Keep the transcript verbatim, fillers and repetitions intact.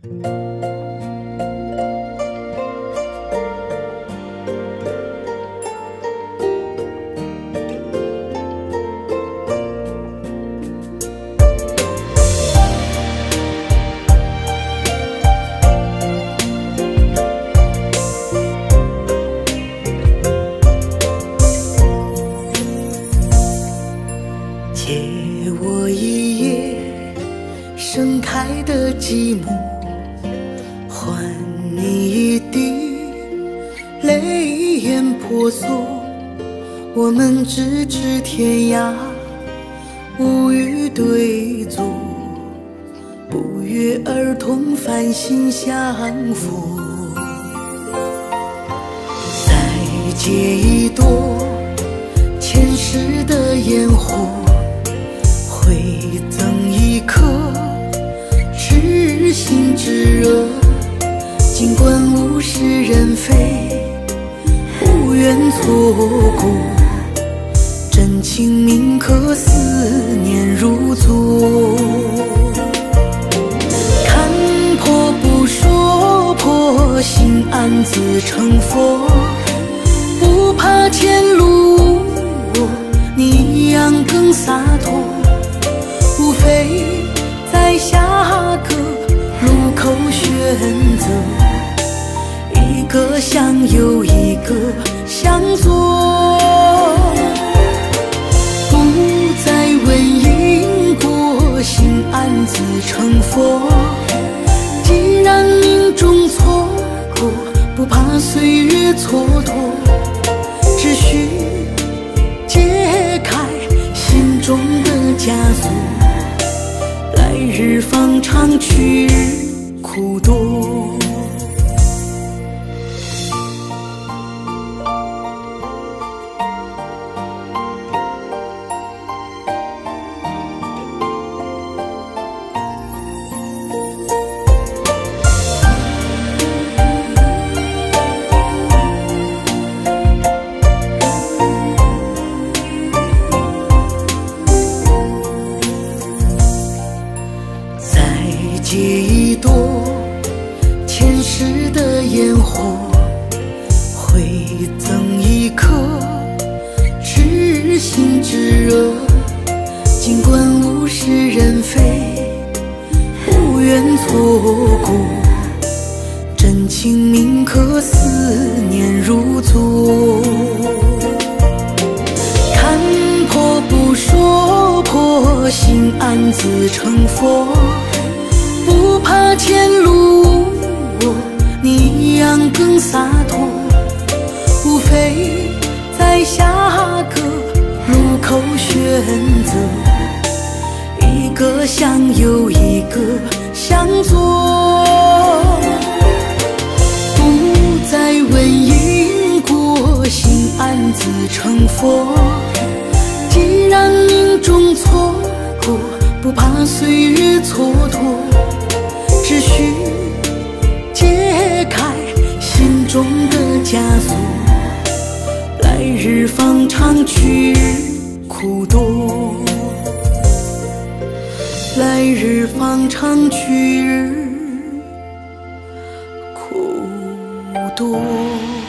借我一夜盛开的寂寞，换你一滴泪眼婆娑。我们咫尺天涯，无语对坐，不约而同繁星相扶。再借一朵前世的烟火，回赠一颗痴心炙热。尽管物是人非，无缘错过，真情铭刻，思念如昨。看破不说破，心安自成佛。不怕前路无我，你一样更洒脱。无非在下个路口选择，一个向右，一个向左。不再问因果，心安自成佛。既然命中错过，不怕岁月蹉跎，只需解开心中的枷锁。来日方长，去日苦多。借一朵前世的烟火，回赠一颗痴心炙热。尽管物是人非，无缘错过，真情铭刻，思念如昨。看破不说破，心安自成佛。不怕前路无我，你一样更洒脱。无非在下个路口选择，一个向右，一个向左。不再问因果，心安自成佛。既然命中错过，不怕岁月蹉跎，只需解开心中的枷锁。来日方长，去日苦多。来日方长，去日苦多。